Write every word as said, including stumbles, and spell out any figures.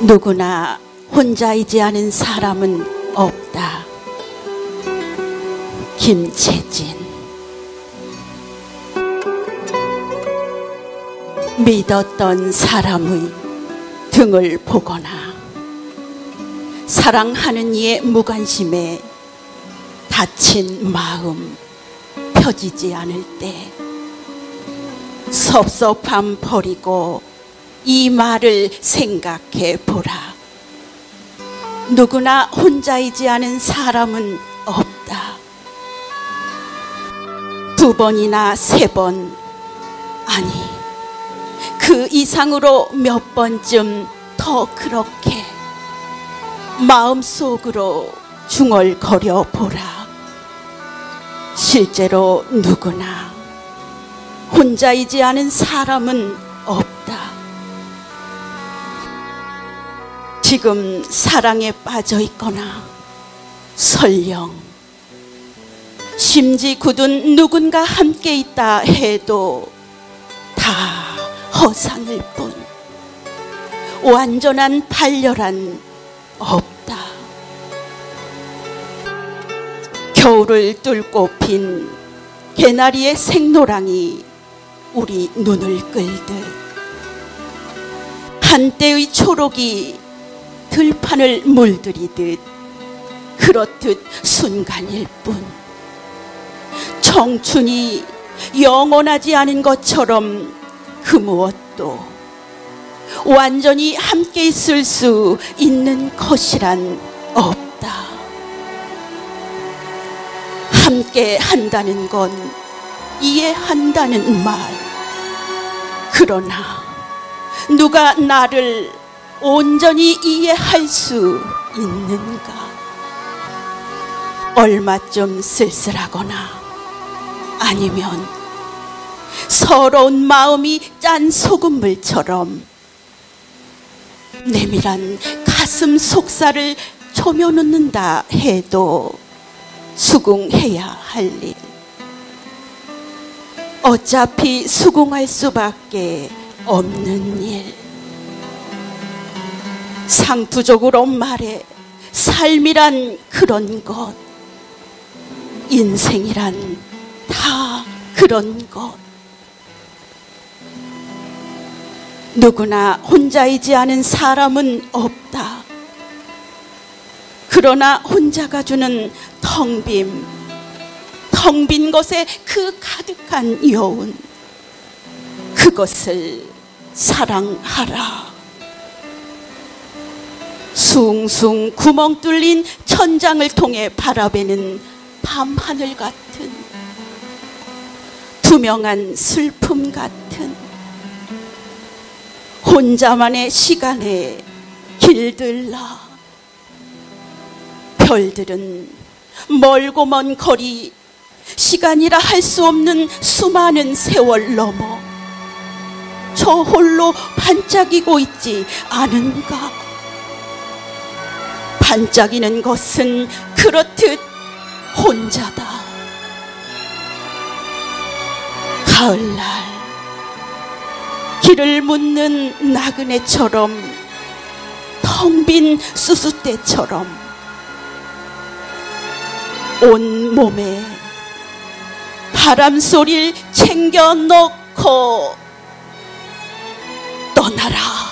누구나 혼자이지 않은 사람은 없다. 김채진. 믿었던 사람의 등을 보거나 사랑하는 이의 무관심에 다친 마음 펴지지 않을 때 섭섭함 버리고 이 말을 생각해 보라. 누구나 혼자이지 않은 사람은 없다. 두 번이나 세 번, 아니 그 이상으로 몇 번쯤 더 그렇게 마음속으로 중얼거려 보라. 실제로 누구나 혼자이지 않은 사람은 없다. 지금 사랑에 빠져 있거나 설령 심지 굳은 누군가 함께 있다 해도 다 허상일 뿐 완전한 발열한 없다. 겨울을 뚫고 핀 개나리의 생노랑이 우리 눈을 끌듯 한때의 초록이 들판을 물들이듯 그렇듯 순간일 뿐 청춘이 영원하지 않은 것처럼 그 무엇도 완전히 함께 있을 수 있는 것이란 없다. 함께 한다는 건 이해한다는 말. 그러나 누가 나를 온전히 이해할 수 있는가? 얼마쯤 쓸쓸하거나 아니면 서러운 마음이 짠 소금물처럼 내밀한 가슴 속살을 조여놓는다 해도 수긍해야 할 일. 어차피 수긍할 수밖에 없는 일. 상투적으로 말해 삶이란 그런 것, 인생이란 다 그런 것. 누구나 혼자이지 않은 사람은 없다. 그러나 혼자가 주는 텅 빈, 텅 빈 것에 그 가득한 여운, 그것을 사랑하라. 숭숭 구멍 뚫린 천장을 통해 바라보는 밤하늘 같은 투명한 슬픔 같은 혼자만의 시간에 길들라. 별들은 멀고 먼 거리, 시간이라 할 수 없는 수많은 세월 넘어 저 홀로 반짝이고 있지 않은가? 반짝이는 것은 그렇듯 혼자다. 가을날 길을 묻는 나그네처럼 텅 빈 수수대처럼 온 몸에 바람 소리를 챙겨 넣고 떠나라.